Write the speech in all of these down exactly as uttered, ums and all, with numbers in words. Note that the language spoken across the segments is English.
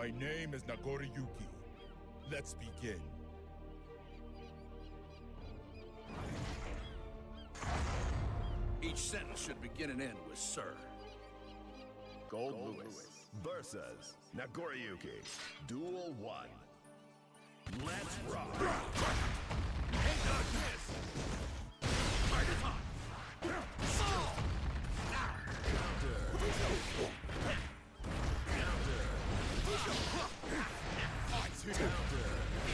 My name is Nagoriyuki. Let's begin. Each sentence should begin and end with Sir. Gold, Gold Lewis, Lewis versus Nagoriyuki. Duel one. Let's rock. Hey, dog, miss. Fight it on. Fall. Counter. Counter. Counter.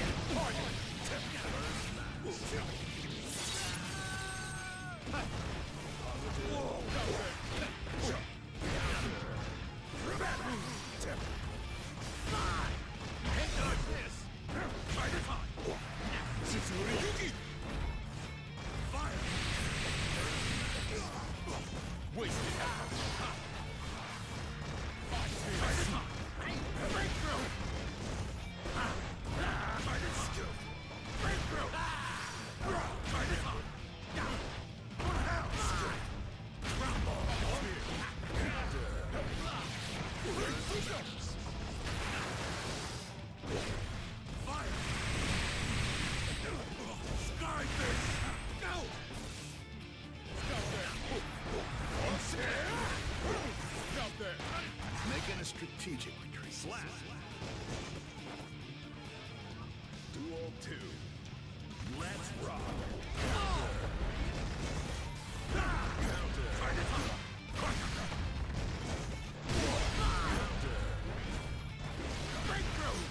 Making a strategic retreat. Slap. Duel two. Let's rock. Counter. Counter. Counter. Breakthrough.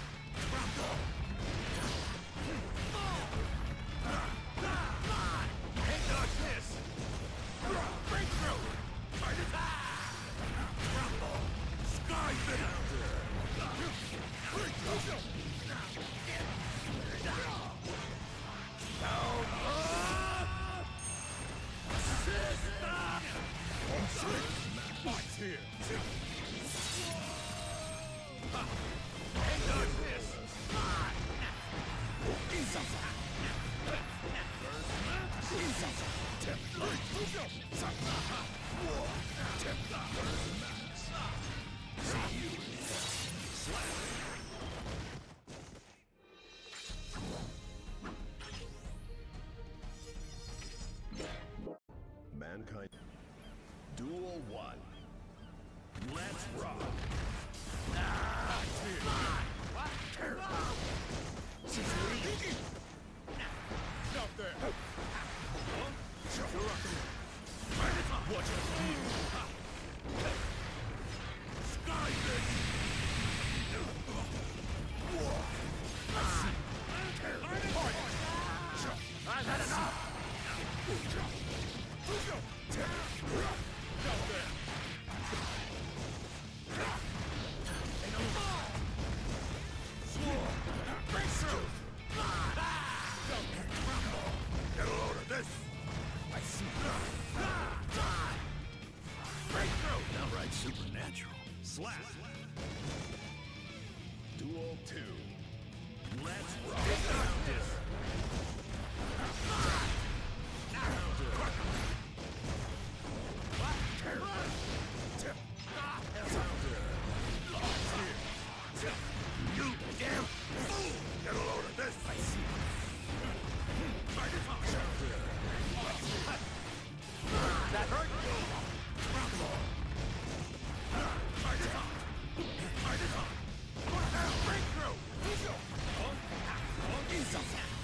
Hey, dodge this. Breakthrough. Fight it. Sky Venom! Fight's here! Hey, dodge this! Mankind. Duel one. Let's rock. Ah, Stop there! Watch us deal! Sky this! I've had enough! Stop there! Breakthrough! Get a load of this. I see. Breakthrough! Downright supernatural. Slap. Duel two. Let's rock. Counter. You damn fool! Get a load of this. I see. Fight it off. That hurt? Fight it off. Fight it off. Breakthrough! Insult!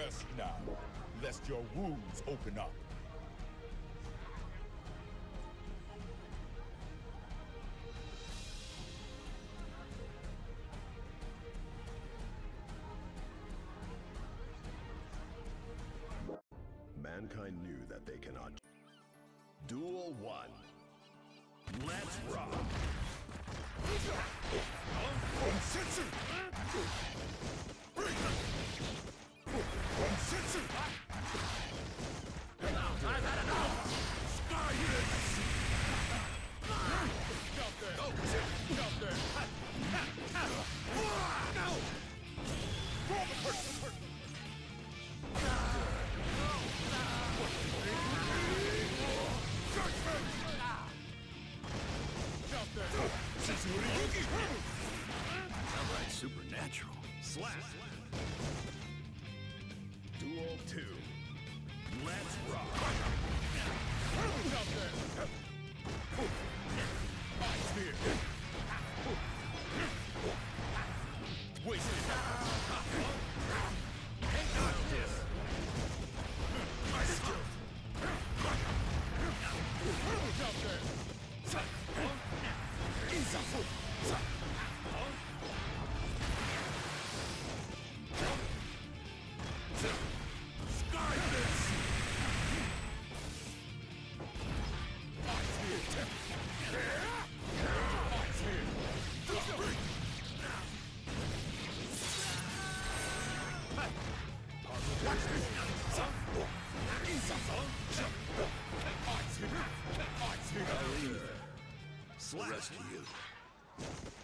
Rest now, lest your wounds open up. Mankind knew that they cannot. Duel one. Let's rock. Onsetsu! Onsetsu! I've had enough! Sky hits! Stop there! Oh, Stop there! no! Roll the curse! Stop there! Setsuyuki! Outright supernatural. Slap. Duel two. Let's rock. Stop there! Ice Spear! Wasted! Ice Skill! Stop there! Insafu! Sky Fist! Ice Spear! Ice Spear! Watch this! Insafu! Ice Spear! Ice Spear! I'll leave the Slap. rest to you.